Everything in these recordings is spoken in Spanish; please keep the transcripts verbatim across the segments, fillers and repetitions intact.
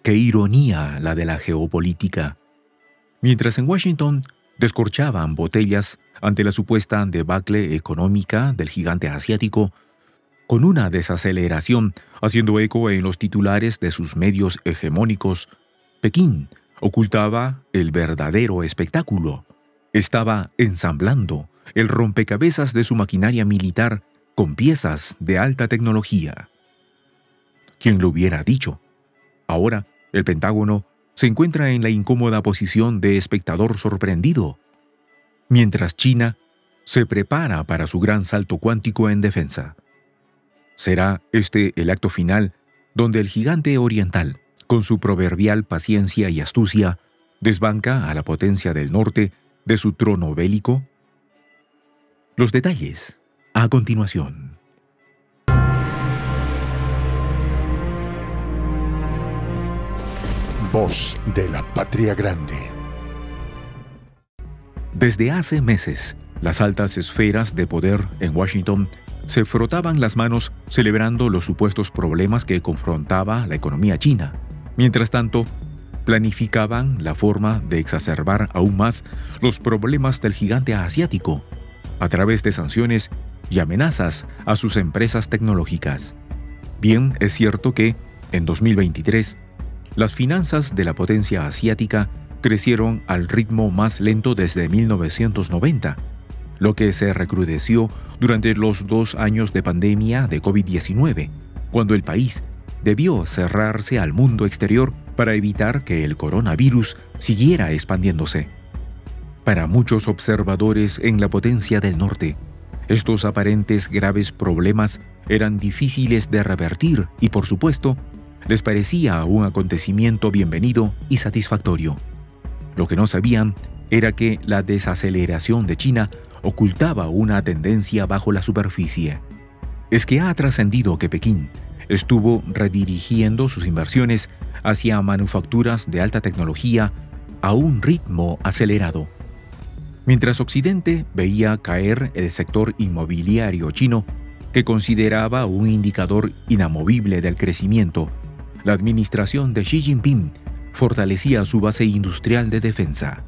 Qué ironía la de la geopolítica. Mientras en Washington descorchaban botellas ante la supuesta debacle económica del gigante asiático, con una desaceleración haciendo eco en los titulares de sus medios hegemónicos, Pekín ocultaba el verdadero espectáculo. Estaba ensamblando el rompecabezas de su maquinaria militar con piezas de alta tecnología. ¿Quién lo hubiera dicho? Ahora, el Pentágono se encuentra en la incómoda posición de espectador sorprendido, mientras China se prepara para su gran salto cuántico en defensa. ¿Será este el acto final donde el gigante oriental, con su proverbial paciencia y astucia, desbanca a la potencia del norte de su trono bélico? Los detalles a continuación. Voz de la Patria Grande. Desde hace meses, las altas esferas de poder en Washington se frotaban las manos celebrando los supuestos problemas que confrontaba la economía china. Mientras tanto, planificaban la forma de exacerbar aún más los problemas del gigante asiático a través de sanciones y amenazas a sus empresas tecnológicas. Bien, es cierto que, en dos mil veintitrés, las finanzas de la potencia asiática crecieron al ritmo más lento desde mil novecientos noventa, lo que se recrudeció durante los dos años de pandemia de COVID diecinueve, cuando el país debió cerrarse al mundo exterior para evitar que el coronavirus siguiera expandiéndose. Para muchos observadores en la potencia del norte, estos aparentes graves problemas eran difíciles de revertir y, por supuesto, les parecía un acontecimiento bienvenido y satisfactorio. Lo que no sabían era que la desaceleración de China ocultaba una tendencia bajo la superficie. Es que ha trascendido que Pekín estuvo redirigiendo sus inversiones hacia manufacturas de alta tecnología a un ritmo acelerado. Mientras Occidente veía caer el sector inmobiliario chino, que consideraba un indicador inamovible del crecimiento, la administración de Xi Jinping fortalecía su base industrial de defensa.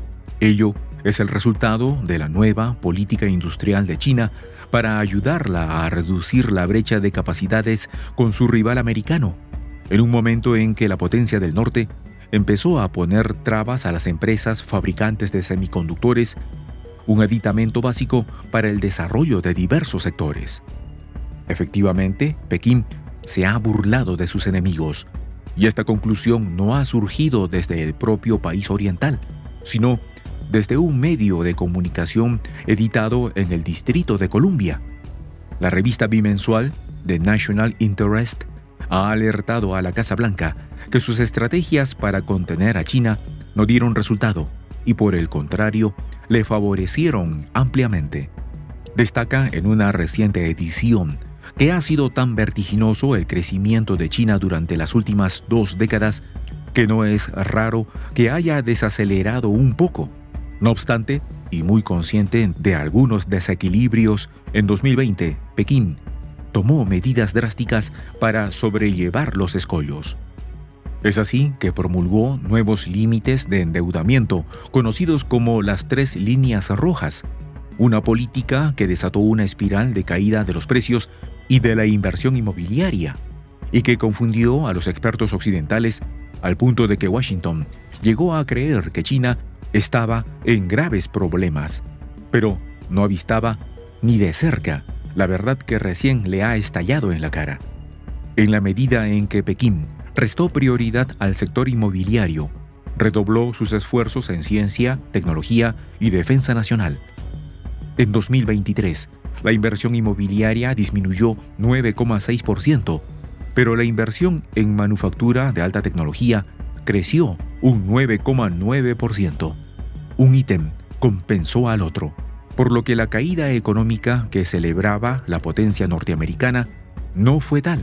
Ello es el resultado de la nueva política industrial de China para ayudarla a reducir la brecha de capacidades con su rival americano, en un momento en que la potencia del norte empezó a poner trabas a las empresas fabricantes de semiconductores, un aditamento básico para el desarrollo de diversos sectores. Efectivamente, Pekín se ha burlado de sus enemigos, y esta conclusión no ha surgido desde el propio país oriental, sino desde un medio de comunicación editado en el Distrito de Columbia. La revista bimensual The National Interest ha alertado a la Casa Blanca que sus estrategias para contener a China no dieron resultado y, por el contrario, le favorecieron ampliamente. Destaca en una reciente edición que ha sido tan vertiginoso el crecimiento de China durante las últimas dos décadas que no es raro que haya desacelerado un poco. No obstante, y muy consciente de algunos desequilibrios, en dos mil veinte, Pekín tomó medidas drásticas para sobrellevar los escollos. Es así que promulgó nuevos límites de endeudamiento, conocidos como las tres líneas rojas, una política que desató una espiral de caída de los precios y de la inversión inmobiliaria, y que confundió a los expertos occidentales al punto de que Washington llegó a creer que China estaba en graves problemas, pero no avistaba ni de cerca la verdad que recién le ha estallado en la cara. En la medida en que Pekín restó prioridad al sector inmobiliario, redobló sus esfuerzos en ciencia, tecnología y defensa nacional. En dos mil veintitrés, la inversión inmobiliaria disminuyó nueve coma seis por ciento, pero la inversión en manufactura de alta tecnología creció un nueve coma nueve por ciento. Un ítem compensó al otro, por lo que la caída económica que celebraba la potencia norteamericana no fue tal.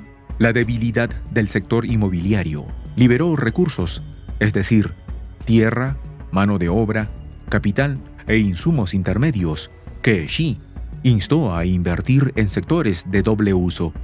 La debilidad del sector inmobiliario liberó recursos, es decir, tierra, mano de obra, capital e insumos intermedios, que Xi instó a invertir en sectores de doble uso.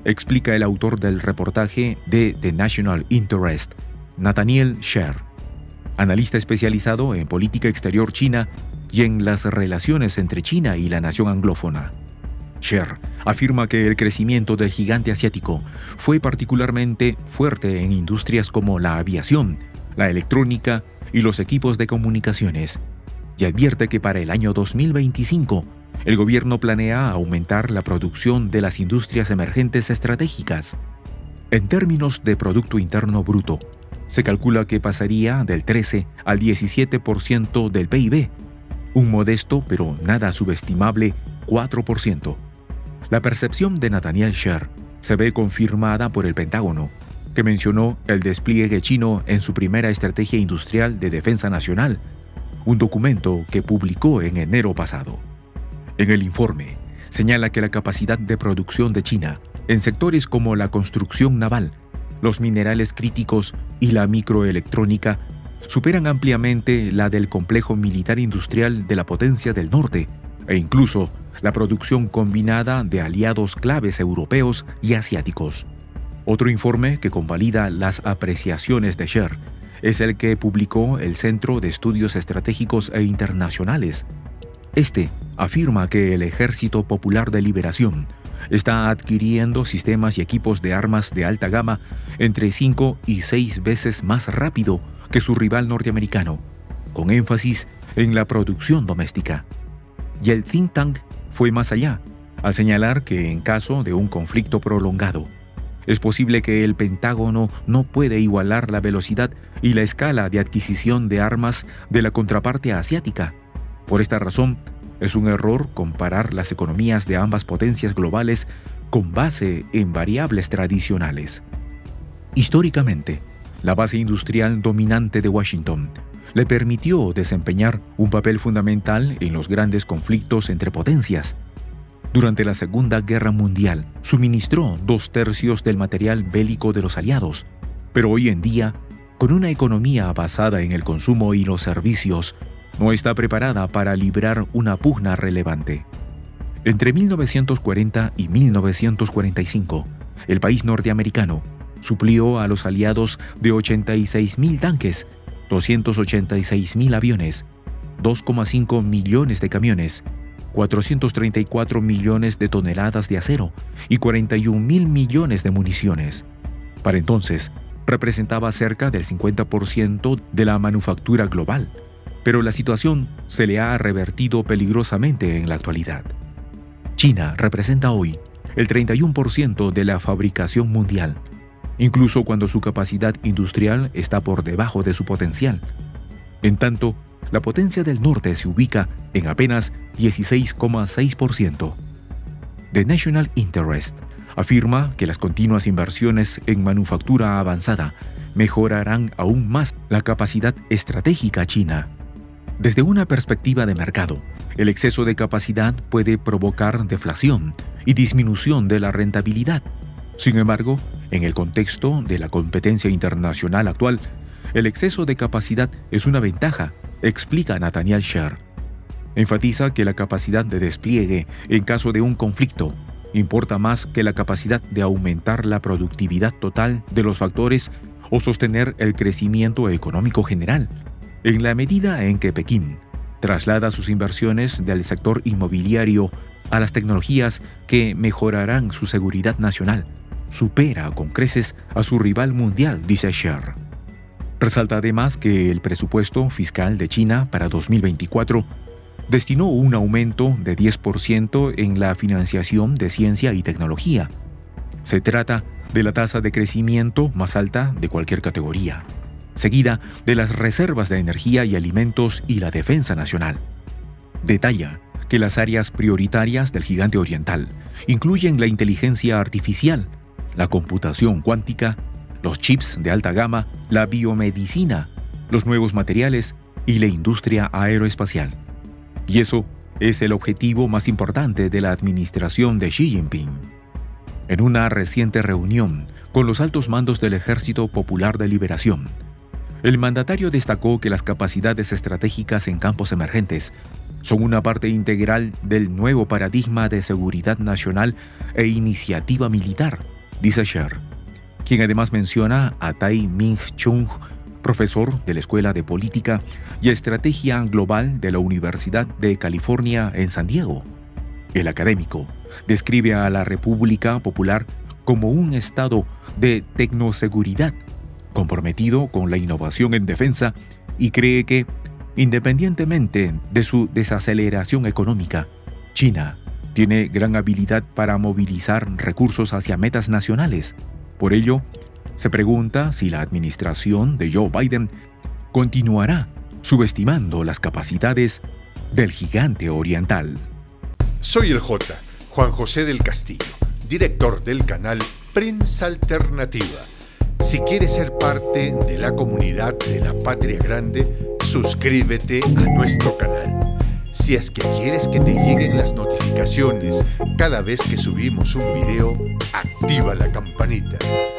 explica el autor del reportaje de The National Interest, Nathaniel Sher, analista especializado en política exterior china y en las relaciones entre China y la nación anglófona. Sher afirma que el crecimiento del gigante asiático fue particularmente fuerte en industrias como la aviación, la electrónica y los equipos de comunicaciones, y advierte que para el año dos mil veinticinco el gobierno planea aumentar la producción de las industrias emergentes estratégicas. En términos de Producto Interno Bruto, se calcula que pasaría del trece al diecisiete por ciento del P I B, un modesto pero nada subestimable cuatro por ciento. La percepción de Nathaniel Sher se ve confirmada por el Pentágono, que mencionó el despliegue chino en su primera estrategia industrial de defensa nacional, un documento que publicó en enero pasado. En el informe, señala que la capacidad de producción de China en sectores como la construcción naval, los minerales críticos y la microelectrónica superan ampliamente la del complejo militar industrial de la potencia del norte e incluso la producción combinada de aliados claves europeos y asiáticos. Otro informe que convalida las apreciaciones de Sher es el que publicó el Centro de Estudios Estratégicos e Internacionales. Este afirma que el Ejército Popular de Liberación está adquiriendo sistemas y equipos de armas de alta gama entre cinco y seis veces más rápido que su rival norteamericano, con énfasis en la producción doméstica. Y el think tank fue más allá, al señalar que en caso de un conflicto prolongado, es posible que el Pentágono no puede igualar la velocidad y la escala de adquisición de armas de la contraparte asiática. Por esta razón, es un error comparar las economías de ambas potencias globales con base en variables tradicionales. Históricamente, la base industrial dominante de Washington le permitió desempeñar un papel fundamental en los grandes conflictos entre potencias. Durante la Segunda Guerra Mundial, suministró dos tercios del material bélico de los aliados, pero hoy en día, con una economía basada en el consumo y los servicios, no está preparada para librar una pugna relevante. Entre mil novecientos cuarenta y mil novecientos cuarenta y cinco, el país norteamericano suplió a los aliados de ochenta y seis mil tanques, doscientos ochenta y seis mil aviones, dos coma cinco millones de camiones, cuatrocientos treinta y cuatro millones de toneladas de acero y cuarenta y un mil millones de municiones. Para entonces, representaba cerca del cincuenta por ciento de la manufactura global, pero la situación se le ha revertido peligrosamente en la actualidad. China representa hoy el treinta y uno por ciento de la fabricación mundial, incluso cuando su capacidad industrial está por debajo de su potencial. En tanto, la potencia del norte se ubica en apenas dieciséis coma seis por ciento. The National Interest afirma que las continuas inversiones en manufactura avanzada mejorarán aún más la capacidad estratégica china. Desde una perspectiva de mercado, el exceso de capacidad puede provocar deflación y disminución de la rentabilidad. Sin embargo, en el contexto de la competencia internacional actual, el exceso de capacidad es una ventaja, explica Nathaniel Sher. Enfatiza que la capacidad de despliegue en caso de un conflicto importa más que la capacidad de aumentar la productividad total de los factores o sostener el crecimiento económico general, en la medida en que Pekín traslada sus inversiones del sector inmobiliario a las tecnologías que mejorarán su seguridad nacional. Supera con creces a su rival mundial, dice Sher. Resalta además que el presupuesto fiscal de China para dos mil veinticuatro destinó un aumento de diez por ciento en la financiación de ciencia y tecnología. Se trata de la tasa de crecimiento más alta de cualquier categoría, seguida de las reservas de energía y alimentos y la defensa nacional. Detalla que las áreas prioritarias del gigante oriental incluyen la inteligencia artificial, la computación cuántica, los chips de alta gama, la biomedicina, los nuevos materiales y la industria aeroespacial. Y eso es el objetivo más importante de la administración de Xi Jinping. En una reciente reunión con los altos mandos del Ejército Popular de Liberación, el mandatario destacó que las capacidades estratégicas en campos emergentes son una parte integral del nuevo paradigma de seguridad nacional e iniciativa militar. dice Sher, quien además menciona a Tai-Ming Chung, profesor de la Escuela de Política y Estrategia Global de la Universidad de California en San Diego. El académico describe a la República Popular como un estado de tecnoseguridad comprometido con la innovación en defensa y cree que, independientemente de su desaceleración económica, China tiene gran habilidad para movilizar recursos hacia metas nacionales. Por ello, se pregunta si la administración de Joe Biden continuará subestimando las capacidades del gigante oriental. Soy el J, Juan José del Castillo, director del canal Prensa Alternativa. Si quieres ser parte de la comunidad de la Patria Grande, suscríbete a nuestro canal. Si es que quieres que te lleguen las notificaciones cada vez que subimos un video, activa la campanita.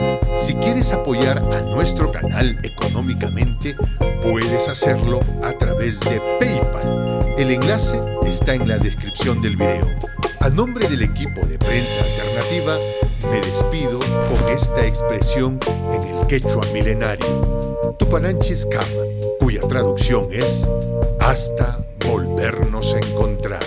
Si quieres apoyar a nuestro canal económicamente, puedes hacerlo a través de PayPal. El enlace está en la descripción del video. A nombre del equipo de Prensa Alternativa, me despido con esta expresión en el quechua milenario, Tupananchis Kama, cuya traducción es hasta volvernos a encontrar.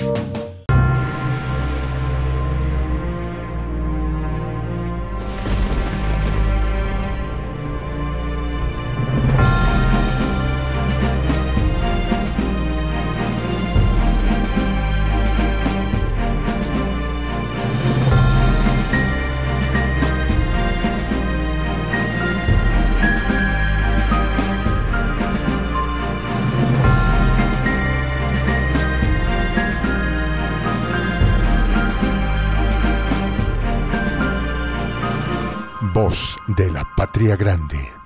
Voz de la Patria Grande.